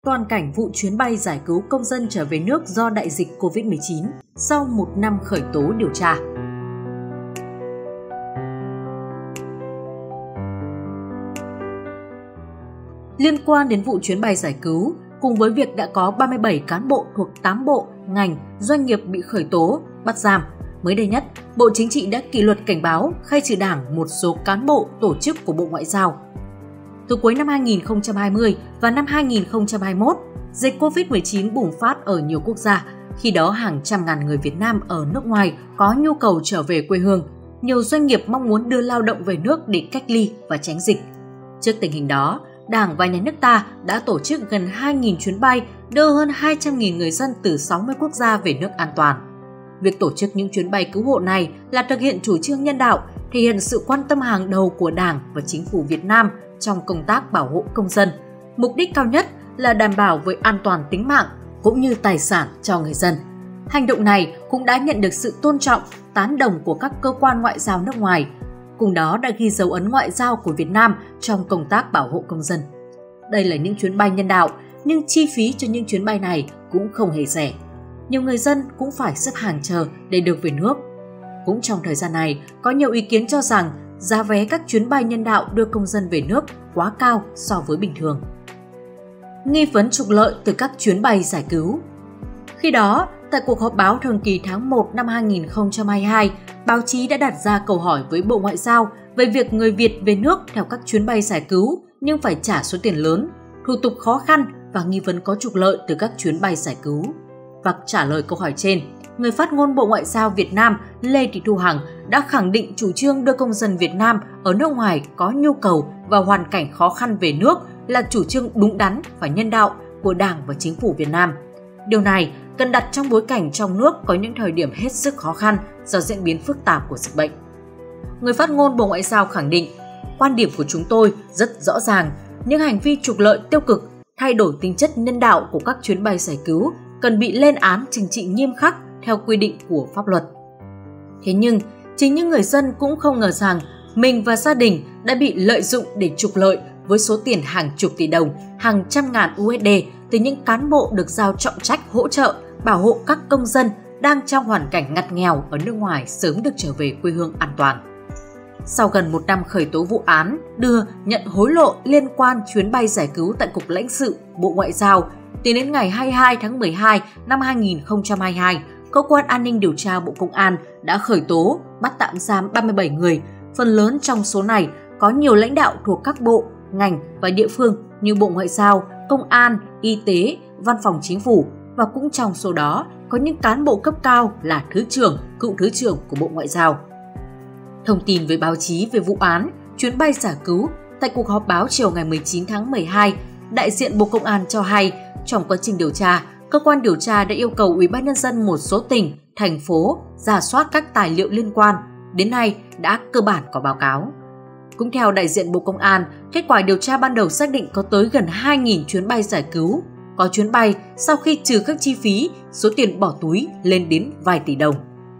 toàn cảnh vụ chuyến bay giải cứu công dân trở về nước do đại dịch COVID-19 sau 1 năm khởi tố điều tra. Liên quan đến vụ chuyến bay giải cứu, cùng với việc đã có 37 cán bộ thuộc 8 bộ, ngành, doanh nghiệp bị khởi tố, bắt giam, mới đây nhất, Bộ Chính trị đã kỷ luật cảnh báo khai trừ Đảng một số cán bộ tổ chức của Bộ Ngoại giao. Từ cuối năm 2020 và năm 2021, dịch COVID-19 bùng phát ở nhiều quốc gia. Khi đó, hàng trăm ngàn người Việt Nam ở nước ngoài có nhu cầu trở về quê hương. Nhiều doanh nghiệp mong muốn đưa lao động về nước để cách ly và tránh dịch. Trước tình hình đó, Đảng và Nhà nước ta đã tổ chức gần 2.000 chuyến bay đưa hơn 200.000 người dân từ 60 quốc gia về nước an toàn. Việc tổ chức những chuyến bay cứu hộ này là thực hiện chủ trương nhân đạo, thể hiện sự quan tâm hàng đầu của Đảng và Chính phủ Việt Nam trong công tác bảo hộ công dân. Mục đích cao nhất là đảm bảo về an toàn tính mạng cũng như tài sản cho người dân. Hành động này cũng đã nhận được sự tôn trọng, tán đồng của các cơ quan ngoại giao nước ngoài, cùng đó đã ghi dấu ấn ngoại giao của Việt Nam trong công tác bảo hộ công dân. Đây là những chuyến bay nhân đạo, nhưng chi phí cho những chuyến bay này cũng không hề rẻ. Nhiều người dân cũng phải xếp hàng chờ để được về nước. Cũng trong thời gian này, có nhiều ý kiến cho rằng giá vé các chuyến bay nhân đạo đưa công dân về nước quá cao so với bình thường. Nghi vấn trục lợi từ các chuyến bay giải cứu. Khi đó, tại cuộc họp báo thường kỳ tháng 1 năm 2022, báo chí đã đặt ra câu hỏi với Bộ Ngoại giao về việc người Việt về nước theo các chuyến bay giải cứu nhưng phải trả số tiền lớn, thủ tục khó khăn và nghi vấn có trục lợi từ các chuyến bay giải cứu. Và trả lời câu hỏi trên, người phát ngôn Bộ Ngoại giao Việt Nam Lê Thị Thu Hằng đã khẳng định chủ trương đưa công dân Việt Nam ở nước ngoài có nhu cầu và hoàn cảnh khó khăn về nước là chủ trương đúng đắn và nhân đạo của Đảng và Chính phủ Việt Nam. Điều này cần đặt trong bối cảnh trong nước có những thời điểm hết sức khó khăn do diễn biến phức tạp của dịch bệnh. Người phát ngôn Bộ Ngoại giao khẳng định, quan điểm của chúng tôi rất rõ ràng, những hành vi trục lợi tiêu cực, thay đổi tính chất nhân đạo của các chuyến bay giải cứu cần bị lên án trừng trị nghiêm khắc theo quy định của pháp luật. Thế nhưng, chính những người dân cũng không ngờ rằng mình và gia đình đã bị lợi dụng để trục lợi với số tiền hàng chục tỷ đồng, hàng trăm ngàn USD từ những cán bộ được giao trọng trách hỗ trợ, bảo hộ các công dân đang trong hoàn cảnh ngặt nghèo ở nước ngoài sớm được trở về quê hương an toàn. Sau gần 1 năm khởi tố vụ án đưa nhận hối lộ liên quan chuyến bay giải cứu tại Cục Lãnh sự Bộ Ngoại giao, tính đến ngày 22 tháng 12 năm 2022, Cơ quan An ninh Điều tra Bộ Công an đã khởi tố, bắt tạm giam 37 người. Phần lớn trong số này có nhiều lãnh đạo thuộc các bộ, ngành và địa phương như Bộ Ngoại giao, Công an, Y tế, Văn phòng Chính phủ, và cũng trong số đó có những cán bộ cấp cao là Thứ trưởng, Cựu Thứ trưởng của Bộ Ngoại giao. Thông tin với báo chí về vụ án chuyến bay giải cứu tại cuộc họp báo chiều ngày 19 tháng 12, đại diện Bộ Công an cho hay trong quá trình điều tra, cơ quan điều tra đã yêu cầu Ủy ban Nhân dân một số tỉnh, thành phố rà soát các tài liệu liên quan, đến nay đã cơ bản có báo cáo. Cũng theo đại diện Bộ Công an, kết quả điều tra ban đầu xác định có tới gần 2.000 chuyến bay giải cứu. Có chuyến bay sau khi trừ các chi phí, số tiền bỏ túi lên đến vài tỷ đồng.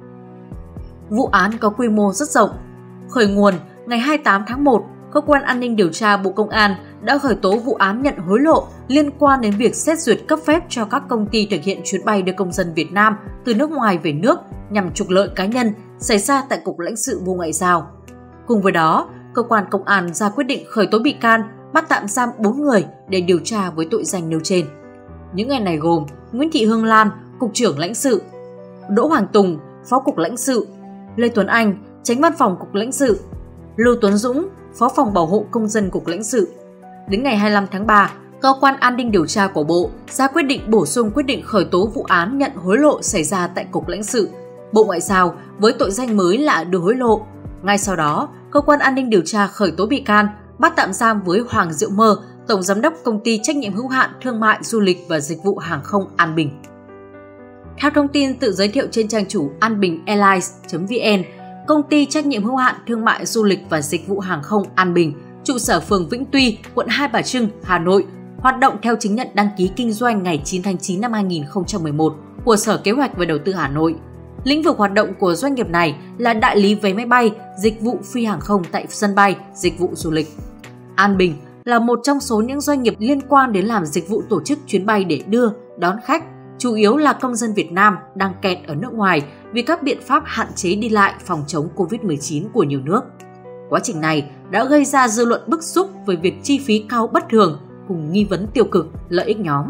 Vụ án có quy mô rất rộng. Khởi nguồn, ngày 28 tháng 1, Cơ quan An ninh Điều tra Bộ Công an đã khởi tố vụ án nhận hối lộ liên quan đến việc xét duyệt cấp phép cho các công ty thực hiện chuyến bay đưa công dân Việt Nam từ nước ngoài về nước nhằm trục lợi cá nhân xảy ra tại Cục Lãnh sự Bộ Ngoại giao. Cùng với đó, Cơ quan Công an ra quyết định khởi tố bị can, bắt tạm giam 4 người để điều tra với tội danh nêu trên. Những người này gồm Nguyễn Thị Hương Lan, Cục trưởng Lãnh sự, Đỗ Hoàng Tùng, Phó Cục Lãnh sự, Lê Tuấn Anh, Chánh Văn phòng Cục Lãnh sự, Lưu Tuấn Dũng, Phó phòng Bảo hộ Công dân Cục Lãnh sự. Đến ngày 25 tháng 3, Cơ quan An ninh Điều tra của Bộ ra quyết định bổ sung quyết định khởi tố vụ án nhận hối lộ xảy ra tại Cục Lãnh sự Bộ Ngoại giao với tội danh mới là đưa hối lộ. Ngay sau đó, Cơ quan An ninh Điều tra khởi tố bị can, bắt tạm giam với Hoàng Diệu Mơ, Tổng Giám đốc Công ty Trách nhiệm hữu hạn Thương mại Du lịch và Dịch vụ Hàng không An Bình. Theo thông tin tự giới thiệu trên trang chủ anbinhairlines.vn, Công ty Trách nhiệm hữu hạn Thương mại Du lịch và Dịch vụ Hàng không An Bình, trụ sở phường Vĩnh Tuy, quận Hai Bà Trưng, Hà Nội, hoạt động theo chứng nhận đăng ký kinh doanh ngày 9 tháng 9 năm 2011 của Sở Kế hoạch và Đầu tư Hà Nội. Lĩnh vực hoạt động của doanh nghiệp này là đại lý vé máy bay, dịch vụ phi hàng không tại sân bay, dịch vụ du lịch. An Bình là một trong số những doanh nghiệp liên quan đến làm dịch vụ tổ chức chuyến bay để đưa, đón khách, chủ yếu là công dân Việt Nam đang kẹt ở nước ngoài vì các biện pháp hạn chế đi lại phòng chống Covid-19 của nhiều nước. Quá trình này đã gây ra dư luận bức xúc về việc chi phí cao bất thường cùng nghi vấn tiêu cực, lợi ích nhóm.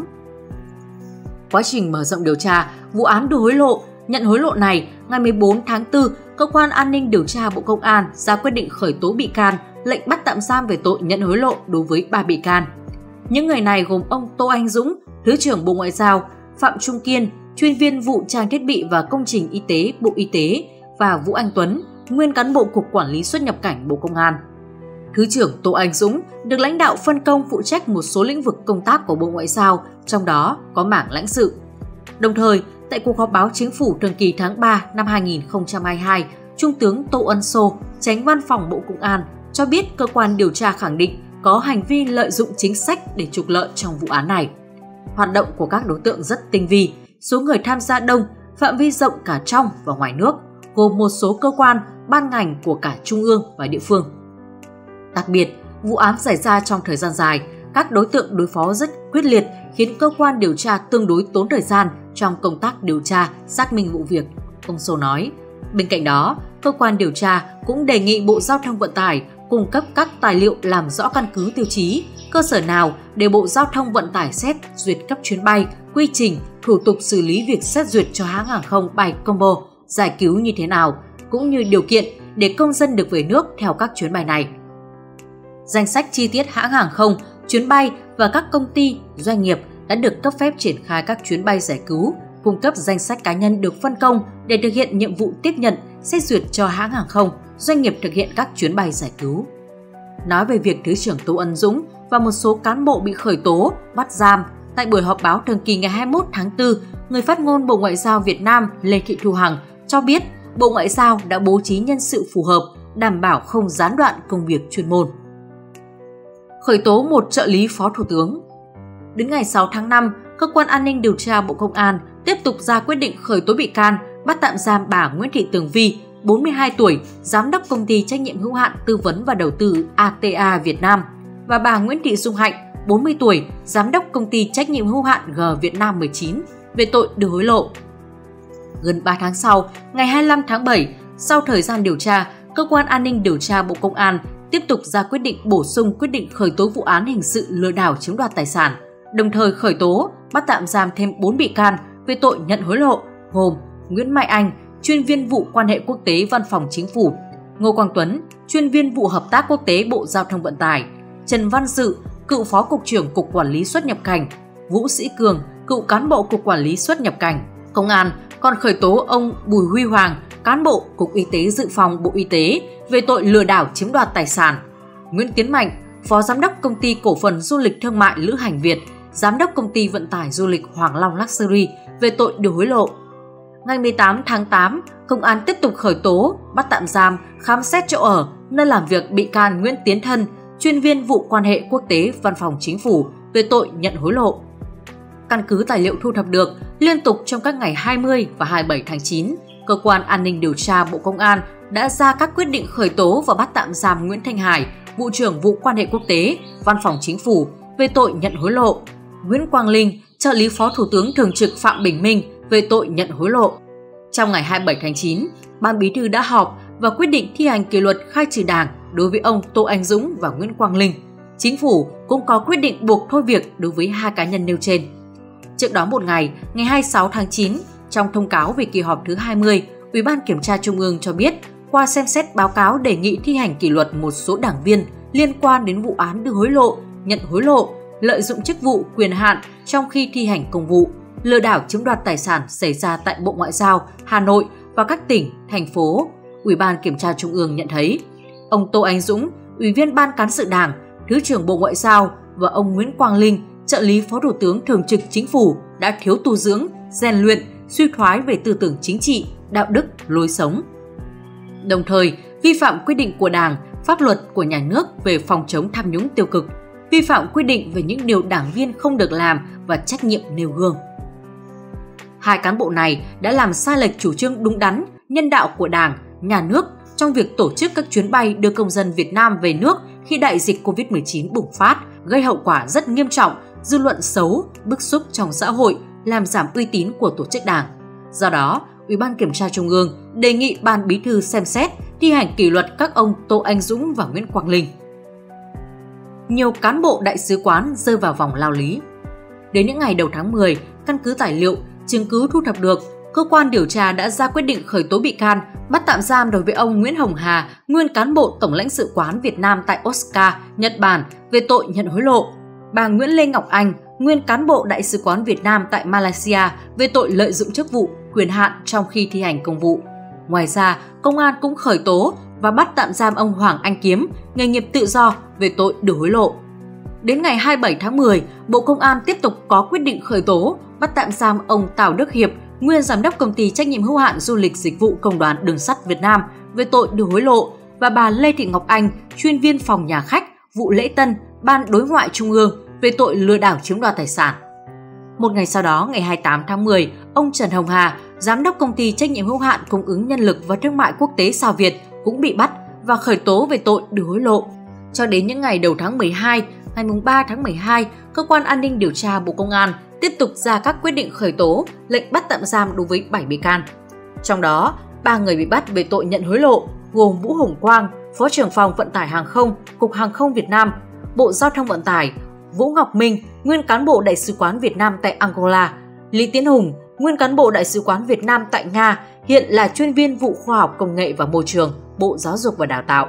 Quá trình mở rộng điều tra vụ án đưa hối lộ, nhận hối lộ này, ngày 14 tháng 4, Cơ quan An ninh Điều tra Bộ Công an ra quyết định khởi tố bị can, lệnh bắt tạm giam về tội nhận hối lộ đối với 3 bị can. Những người này gồm ông Tô Anh Dũng, Thứ trưởng Bộ Ngoại giao, Phạm Trung Kiên, chuyên viên vụ trang thiết bị và công trình y tế Bộ Y tế và Vũ Anh Tuấn, nguyên cán bộ Cục Quản lý xuất nhập cảnh Bộ Công an. Thứ trưởng Tô Anh Dũng được lãnh đạo phân công phụ trách một số lĩnh vực công tác của Bộ Ngoại giao, trong đó có mảng lãnh sự. Đồng thời, tại cuộc họp báo Chính phủ thường kỳ tháng 3 năm 2022, Trung tướng Tô Ân Sô, Chánh Văn phòng Bộ Công an, cho biết cơ quan điều tra khẳng định có hành vi lợi dụng chính sách để trục lợi trong vụ án này. Hoạt động của các đối tượng rất tinh vi, số người tham gia đông, phạm vi rộng cả trong và ngoài nước, gồm một số cơ quan, ban ngành của cả trung ương và địa phương. Đặc biệt, vụ án xảy ra trong thời gian dài, các đối tượng đối phó rất quyết liệt khiến cơ quan điều tra tương đối tốn thời gian trong công tác điều tra, xác minh vụ việc, ông Sô nói. Bên cạnh đó, cơ quan điều tra cũng đề nghị Bộ Giao thông Vận tải cung cấp các tài liệu làm rõ căn cứ tiêu chí, cơ sở nào để Bộ Giao thông Vận tải xét duyệt cấp chuyến bay, quy trình, thủ tục xử lý việc xét duyệt cho hãng hàng không bay combo, giải cứu như thế nào, cũng như điều kiện để công dân được về nước theo các chuyến bay này. Danh sách chi tiết hãng hàng không, chuyến bay và các công ty, doanh nghiệp đã được cấp phép triển khai các chuyến bay giải cứu, cung cấp danh sách cá nhân được phân công để thực hiện nhiệm vụ tiếp nhận, xét duyệt cho hãng hàng không, doanh nghiệp thực hiện các chuyến bay giải cứu. Nói về việc Thứ trưởng Tô Ân Dũng và một số cán bộ bị khởi tố, bắt giam, tại buổi họp báo thường kỳ ngày 21 tháng 4, người phát ngôn Bộ Ngoại giao Việt Nam Lê Thị Thu Hằng cho biết Bộ Ngoại giao đã bố trí nhân sự phù hợp, đảm bảo không gián đoạn công việc chuyên môn. Khởi tố một trợ lý Phó Thủ tướng. Đến ngày 6 tháng 5, Cơ quan An ninh Điều tra Bộ Công an tiếp tục ra quyết định khởi tố bị can, bắt tạm giam bà Nguyễn Thị Tường Vi, 42 tuổi, Giám đốc Công ty Trách nhiệm hữu hạn Tư vấn và Đầu tư ATA Việt Nam và bà Nguyễn Thị Dung Hạnh, 40 tuổi, Giám đốc Công ty Trách nhiệm hữu hạn G Việt Nam 19 về tội đưa hối lộ. Gần 3 tháng sau, ngày 25 tháng 7, sau thời gian điều tra, Cơ quan An ninh Điều tra Bộ Công an tiếp tục ra quyết định bổ sung quyết định khởi tố vụ án hình sự lừa đảo chiếm đoạt tài sản, đồng thời khởi tố, bắt tạm giam thêm 4 bị can về tội nhận hối lộ, gồm Nguyễn Mai Anh, chuyên viên vụ quan hệ quốc tế Văn phòng Chính phủ, Ngô Quang Tuấn, chuyên viên vụ hợp tác quốc tế Bộ Giao thông Vận tải, Trần Văn Dự, cựu Phó Cục trưởng Cục Quản lý xuất nhập cảnh, Vũ Sĩ Cường, cựu cán bộ Cục Quản lý xuất nhập cảnh. Công an còn khởi tố ông Bùi Huy Hoàng, cán bộ Cục Y tế Dự phòng Bộ Y tế về tội lừa đảo chiếm đoạt tài sản, Nguyễn Tiến Mạnh, Phó Giám đốc Công ty Cổ phần Du lịch Thương mại Lữ hành Việt, Giám đốc Công ty Vận tải Du lịch Hoàng Long Luxury về tội đưa hối lộ. Ngày 18 tháng 8, Công an tiếp tục khởi tố, bắt tạm giam, khám xét chỗ ở, nơi làm việc bị can Nguyễn Tiến Thân, chuyên viên vụ quan hệ quốc tế Văn phòng Chính phủ về tội nhận hối lộ. Căn cứ tài liệu thu thập được, liên tục trong các ngày 20 và 27 tháng 9, Cơ quan An ninh Điều tra Bộ Công an đã ra các quyết định khởi tố và bắt tạm giam Nguyễn Thanh Hải, vụ trưởng vụ quan hệ quốc tế, Văn phòng Chính phủ về tội nhận hối lộ, Nguyễn Quang Linh, trợ lý Phó Thủ tướng Thường trực Phạm Bình Minh về tội nhận hối lộ. Trong ngày 27 tháng 9, Ban Bí thư đã họp và quyết định thi hành kỷ luật khai trừ Đảng đối với ông Tô Anh Dũng và Nguyễn Quang Linh. Chính phủ cũng có quyết định buộc thôi việc đối với 2 cá nhân nêu trên. Trước đó một ngày, ngày 26 tháng 9, trong thông cáo về kỳ họp thứ 20, Ủy ban Kiểm tra Trung ương cho biết, qua xem xét báo cáo đề nghị thi hành kỷ luật một số đảng viên liên quan đến vụ án đưa hối lộ, nhận hối lộ, lợi dụng chức vụ quyền hạn trong khi thi hành công vụ, lừa đảo chiếm đoạt tài sản xảy ra tại Bộ Ngoại giao, Hà Nội và các tỉnh, thành phố, Ủy ban Kiểm tra Trung ương nhận thấy ông Tô Anh Dũng, Ủy viên Ban Cán sự Đảng, Thứ trưởng Bộ Ngoại giao và ông Nguyễn Quang Linh, trợ lý Phó Thủ tướng Thường trực Chính phủ đã thiếu tu dưỡng, rèn luyện, suy thoái về tư tưởng chính trị, đạo đức, lối sống. Đồng thời, vi phạm quy định của Đảng, pháp luật của nhà nước về phòng chống tham nhũng tiêu cực, vi phạm quy định về những điều đảng viên không được làm và trách nhiệm nêu gương. 2 cán bộ này đã làm sai lệch chủ trương đúng đắn, nhân đạo của Đảng, nhà nước trong việc tổ chức các chuyến bay đưa công dân Việt Nam về nước khi đại dịch Covid-19 bùng phát, gây hậu quả rất nghiêm trọng, dư luận xấu, bức xúc trong xã hội, làm giảm uy tín của tổ chức đảng. Do đó, Ủy ban Kiểm tra Trung ương đề nghị Ban Bí thư xem xét thi hành kỷ luật các ông Tô Anh Dũng và Nguyễn Quang Linh. Nhiều cán bộ đại sứ quán rơi vào vòng lao lý. Đến những ngày đầu tháng 10, căn cứ tài liệu, chứng cứ thu thập được, cơ quan điều tra đã ra quyết định khởi tố bị can, bắt tạm giam đối với ông Nguyễn Hồng Hà, nguyên cán bộ Tổng lãnh sự quán Việt Nam tại Osaka, Nhật Bản về tội nhận hối lộ. Bà Nguyễn Lê Ngọc Anh, nguyên cán bộ Đại sứ quán Việt Nam tại Malaysia về tội lợi dụng chức vụ, quyền hạn trong khi thi hành công vụ. Ngoài ra, Công an cũng khởi tố và bắt tạm giam ông Hoàng Anh Kiếm, nghề nghiệp tự do về tội đưa hối lộ. Đến ngày 27 tháng 10, Bộ Công an tiếp tục có quyết định khởi tố, bắt tạm giam ông Tào Đức Hiệp, nguyên giám đốc công ty trách nhiệm hữu hạn du lịch dịch vụ Công đoàn Đường sắt Việt Nam về tội đưa hối lộ và bà Lê Thị Ngọc Anh, chuyên viên phòng nhà khách, vụ lễ tân, Ban Đối ngoại Trung ương về tội lừa đảo chiếm đoạt tài sản. Một ngày sau đó, ngày 28 tháng 10, ông Trần Hồng Hà, giám đốc công ty trách nhiệm hữu hạn cung ứng nhân lực và thương mại quốc tế Sao Việt cũng bị bắt và khởi tố về tội đưa hối lộ. Cho đến những ngày đầu tháng 12, ngày 3 tháng 12, Cơ quan An ninh Điều tra Bộ Công an tiếp tục ra các quyết định khởi tố, lệnh bắt tạm giam đối với 7 bị can. Trong đó, 3 người bị bắt về tội nhận hối lộ gồm Vũ Hồng Quang, Phó trưởng phòng vận tải hàng không, Cục Hàng không Việt Nam, Bộ Giao thông Vận tải, Vũ Ngọc Minh, nguyên cán bộ Đại sứ quán Việt Nam tại Angola, Lý Tiến Hùng, nguyên cán bộ Đại sứ quán Việt Nam tại Nga, hiện là chuyên viên vụ khoa học công nghệ và môi trường, Bộ Giáo dục và Đào tạo.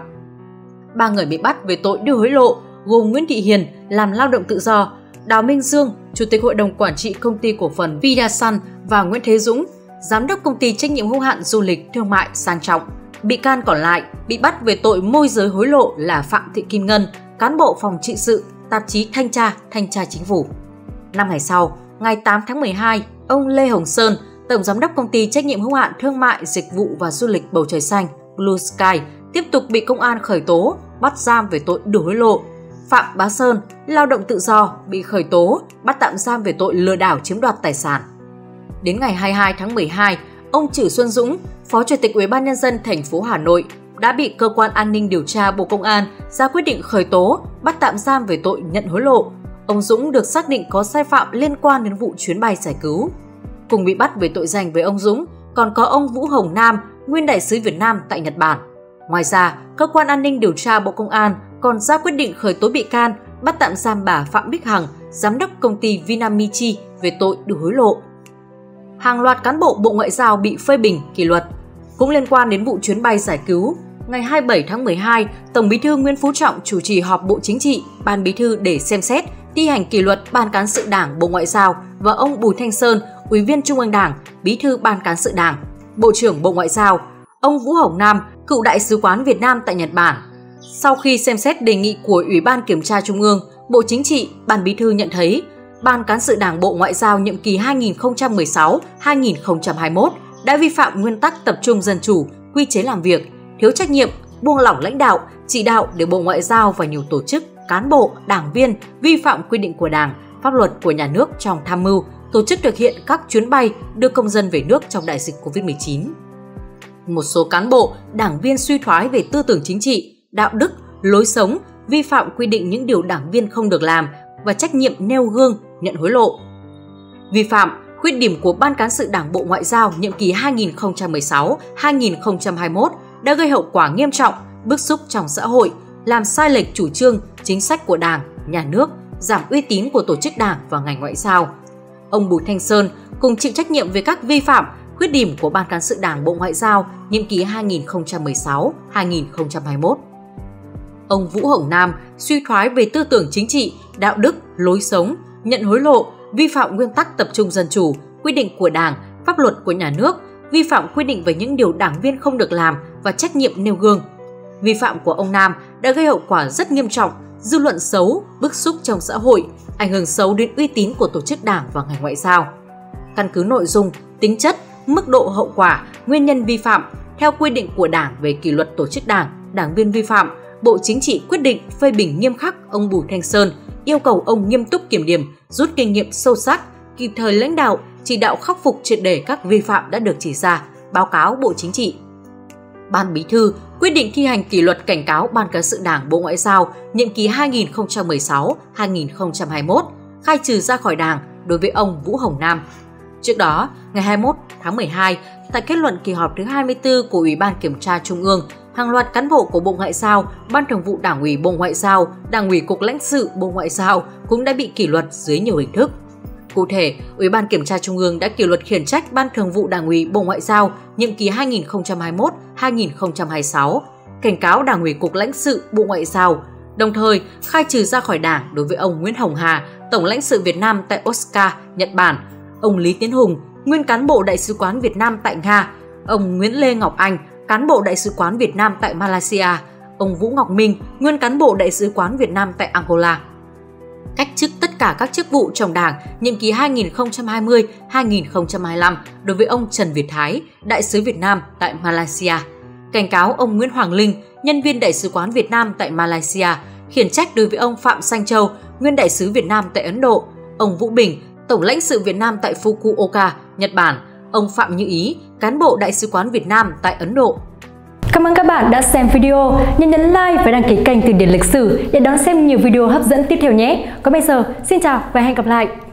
3 người bị bắt về tội đưa hối lộ gồm Nguyễn Thị Hiền, làm lao động tự do, Đào Minh Dương, Chủ tịch Hội đồng Quản trị Công ty Cổ phần Vidasun và Nguyễn Thế Dũng, Giám đốc Công ty Trách nhiệm hữu hạn Du lịch Thương mại Sang Trọng. Bị can còn lại bị bắt về tội môi giới hối lộ là Phạm Thị Kim Ngân, cán bộ phòng trị sự, tạp chí Thanh tra Chính phủ. 5 ngày sau, ngày 8 tháng 12, ông Lê Hồng Sơn, Tổng Giám đốc Công ty Trách nhiệm hữu hạn Thương mại Dịch vụ và Du lịch Bầu Trời Xanh Blue Sky tiếp tục bị công an khởi tố, bắt giam về tội đưa hối lộ. Phạm Bá Sơn, lao động tự do, bị khởi tố, bắt tạm giam về tội lừa đảo chiếm đoạt tài sản. Đến ngày 22 tháng 12, ông Trử Xuân Dũng, Phó Chủ tịch Ủy ban Nhân dân thành phố Hà Nội, đã bị Cơ quan An ninh Điều tra Bộ Công an ra quyết định khởi tố, bắt tạm giam về tội nhận hối lộ. Ông Dũng được xác định có sai phạm liên quan đến vụ chuyến bay giải cứu. Cùng bị bắt về tội danh với ông Dũng còn có ông Vũ Hồng Nam, nguyên đại sứ Việt Nam tại Nhật Bản. Ngoài ra, Cơ quan An ninh Điều tra Bộ Công an còn ra quyết định khởi tố bị can, bắt tạm giam bà Phạm Bích Hằng, giám đốc công ty Vinamichi về tội đưa hối lộ. Hàng loạt cán bộ Bộ Ngoại giao bị phê bình, kỷ luật. Cũng liên quan đến vụ chuyến bay giải cứu, ngày 27 tháng 12, Tổng Bí thư Nguyễn Phú Trọng chủ trì họp Bộ Chính trị, Ban Bí thư để xem xét, thi hành kỷ luật Ban Cán sự Đảng Bộ Ngoại giao và ông Bùi Thanh Sơn, Ủy viên Trung ương Đảng, Bí thư Ban Cán sự Đảng, Bộ trưởng Bộ Ngoại giao, ông Vũ Hồng Nam, cựu Đại sứ quán Việt Nam tại Nhật Bản. Sau khi xem xét đề nghị của Ủy ban Kiểm tra Trung ương, Bộ Chính trị, Ban Bí thư nhận thấy, Ban Cán sự Đảng Bộ Ngoại giao nhiệm kỳ 2016-2021 đã vi phạm nguyên tắc tập trung dân chủ, quy chế làm việc, thiếu trách nhiệm, buông lỏng lãnh đạo, chỉ đạo để Bộ Ngoại giao và nhiều tổ chức, cán bộ, đảng viên vi phạm quy định của Đảng, pháp luật của nhà nước trong tham mưu, tổ chức thực hiện các chuyến bay đưa công dân về nước trong đại dịch Covid-19. Một số cán bộ, đảng viên suy thoái về tư tưởng chính trị, đạo đức, lối sống, vi phạm quy định những điều đảng viên không được làm và trách nhiệm nêu gương, nhận hối lộ. Vi phạm, khuyết điểm của Ban Cán sự Đảng Bộ Ngoại giao nhiệm kỳ 2016-2021 đã gây hậu quả nghiêm trọng, bức xúc trong xã hội, làm sai lệch chủ trương, chính sách của Đảng, Nhà nước, giảm uy tín của tổ chức Đảng và ngành ngoại giao. Ông Bùi Thanh Sơn cùng chịu trách nhiệm về các vi phạm, khuyết điểm của Ban Cán sự Đảng Bộ Ngoại giao nhiệm kỳ 2016-2021. Ông Vũ Hồng Nam suy thoái về tư tưởng chính trị, đạo đức, lối sống, nhận hối lộ, vi phạm nguyên tắc tập trung dân chủ, quy định của Đảng, pháp luật của nhà nước, vi phạm quy định về những điều đảng viên không được làm và trách nhiệm nêu gương. Vi phạm của ông Nam đã gây hậu quả rất nghiêm trọng, dư luận xấu, bức xúc trong xã hội, ảnh hưởng xấu đến uy tín của tổ chức Đảng và ngành ngoại giao. Căn cứ nội dung, tính chất, mức độ hậu quả, nguyên nhân vi phạm, theo quy định của Đảng về kỷ luật tổ chức Đảng, đảng viên vi phạm, Bộ Chính trị quyết định phê bình nghiêm khắc ông Bùi Thanh Sơn, yêu cầu ông nghiêm túc kiểm điểm, rút kinh nghiệm sâu sắc, kịp thời lãnh đạo, chỉ đạo khắc phục triệt để các vi phạm đã được chỉ ra, báo cáo Bộ Chính trị. Ban Bí thư Quyết định thi hành kỷ luật cảnh cáo Ban Cán sự Đảng Bộ Ngoại giao nhiệm kỳ 2016-2021, khai trừ ra khỏi Đảng đối với ông Vũ Hồng Nam. Trước đó, ngày 21 tháng 12, tại kết luận kỳ họp thứ 24 của Ủy ban Kiểm tra Trung ương, hàng loạt cán bộ của Bộ Ngoại giao, Ban Thường vụ Đảng ủy Bộ Ngoại giao, Đảng ủy Cục Lãnh sự Bộ Ngoại giao cũng đã bị kỷ luật dưới nhiều hình thức. Cụ thể, Ủy ban Kiểm tra Trung ương đã kỷ luật khiển trách Ban Thường vụ Đảng ủy Bộ Ngoại giao nhiệm kỳ 2021-2026, cảnh cáo Đảng ủy Cục Lãnh sự Bộ Ngoại giao, đồng thời khai trừ ra khỏi Đảng đối với ông Nguyễn Hồng Hà, Tổng lãnh sự Việt Nam tại Osaka, Nhật Bản, ông Lý Tiến Hùng, nguyên cán bộ Đại sứ quán Việt Nam tại Nga, ông Nguyễn Lê Ngọc Anh, cán bộ Đại sứ quán Việt Nam tại Malaysia, ông Vũ Ngọc Minh, nguyên cán bộ Đại sứ quán Việt Nam tại Angola. Cách chức tất cả các chức vụ trong Đảng nhiệm kỳ 2020-2025 đối với ông Trần Việt Thái, Đại sứ Việt Nam tại Malaysia. Cảnh cáo ông Nguyễn Hoàng Linh, nhân viên Đại sứ quán Việt Nam tại Malaysia, khiển trách đối với ông Phạm Sanh Châu, nguyên Đại sứ Việt Nam tại Ấn Độ, ông Vũ Bình, Tổng lãnh sự Việt Nam tại Fukuoka, Nhật Bản, ông Phạm Như Ý, cán bộ Đại sứ quán Việt Nam tại Ấn Độ. Cảm ơn các bạn đã xem video. Nhớ nhấn like và đăng ký kênh Từ điển lịch sử để đón xem nhiều video hấp dẫn tiếp theo nhé. Còn bây giờ, xin chào và hẹn gặp lại!